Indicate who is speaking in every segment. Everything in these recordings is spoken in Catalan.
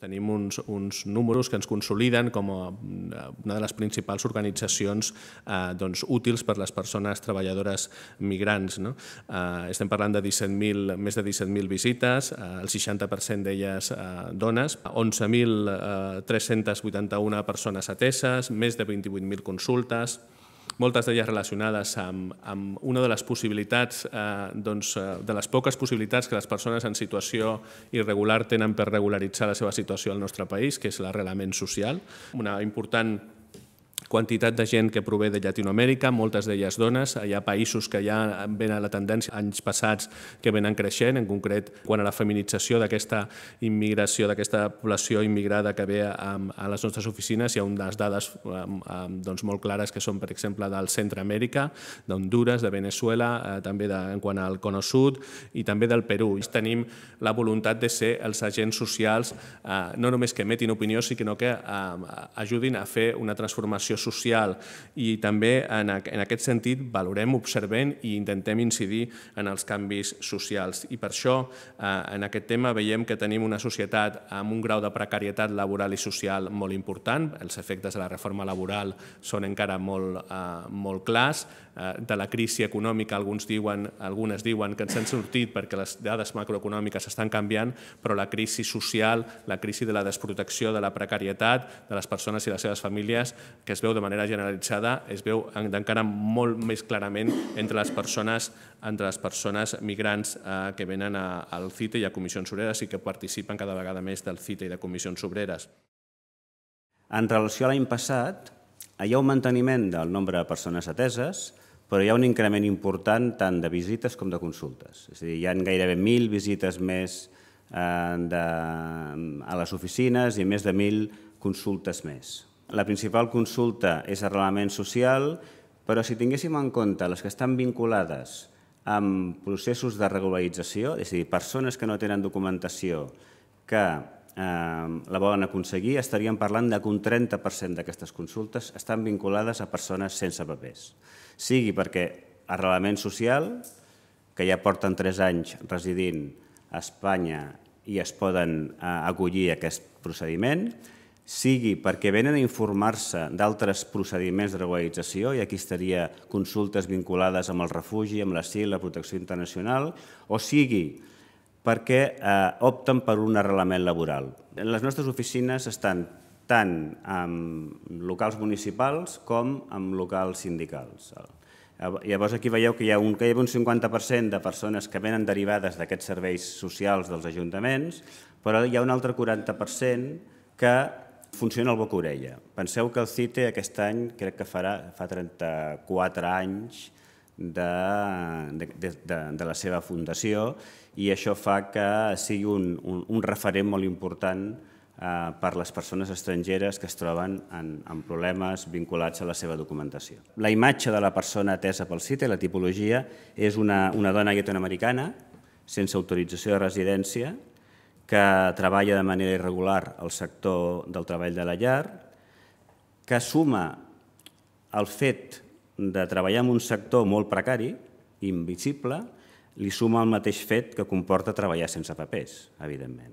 Speaker 1: Tenim uns números que ens consoliden com una de les principals organitzacions útils per a les persones treballadores migrants. Estem parlant de més de 17.000 visites, el 60% d'elles dones, 11.381 persones ateses, més de 28.000 consultes, moltes d'elles relacionades amb una de les possibilitats, de les poques possibilitats que les persones en situació irregular tenen per regularitzar la seva situació al nostre país, que és l'arrelament social. Una important quantitat de gent que prové de Llatinoamèrica, moltes d'elles dones. Hi ha països que ja venen a la tendència anys passats que venen creixent, en concret quan a la feminització d'aquesta immigració, d'aquesta població immigrada que ve a les nostres oficines. Hi ha unes dades molt clares que són, per exemple, del Centreamèrica, d'Hondures, de Venezuela, també en quant al Cono Sud i també del Perú. Tenim la voluntat de ser els agents socials, no només que emetin opinió, sinó que ajudin a fer una transformació social, i també en aquest sentit valorem, observem i intentem incidir en els canvis socials. I per això en aquest tema veiem que tenim una societat amb un grau de precarietat laboral i social molt important. Els efectes de la reforma laboral són encara molt clars. De la crisi econòmica algunes diuen que ens hem sortit perquè les dades macroeconòmiques estan canviant, però la crisi social, la crisi de la desprotecció, de la precarietat de les persones i les seves famílies, que es veu de manera generalitzada, es veu encara molt més clarament entre les persones migrants que venen al CITE i a Comissions Obreres i que participen cada vegada més del CITE i de Comissions Obreres.
Speaker 2: En relació a l'any passat, hi ha un manteniment del nombre de persones ateses, però hi ha un increment important tant de visites com de consultes. És a dir, hi ha gairebé 1.000 visites més a les oficines i més de 1.000 consultes més. La principal consulta és arrelament social, però si tinguéssim en compte les que estan vinculades amb processos de regularització, és a dir, persones que no tenen documentació que la volen aconseguir, estaríem parlant que un 30% d'aquestes consultes estan vinculades a persones sense papers. Sigui perquè arrelament social, que ja porten 3 anys residint a Espanya i es poden acollir a aquest procediment, sigui perquè venen a informar-se d'altres procediments de regularització, i aquí estaria consultes vinculades amb el refugi, amb l'asil, la protecció internacional, o sigui perquè opten per un arrelament laboral. Les nostres oficines estan tant en locals municipals com en locals sindicals. Llavors aquí veieu que hi ha un 50% de persones que venen derivades d'aquests serveis socials dels ajuntaments, però hi ha un altre 40% que funciona al boca-orella. Penseu que el CITE aquest any crec que fa 34 anys de la seva fundació, i això fa que sigui un referent molt important per a les persones estrangeres que es troben amb problemes vinculats a la seva documentació. La imatge de la persona atesa pel CITE, la tipologia, és una dona llatinoamericana sense autorització de residència que treballa de manera irregular al sector del treball de la llar, que suma el fet de treballar en un sector molt precari, invisible, li suma el mateix fet que comporta treballar sense papers, evidentment.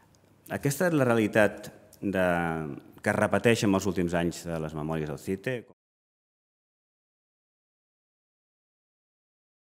Speaker 2: Aquesta és la realitat que es repeteix en els últims anys de les memòries del CITE.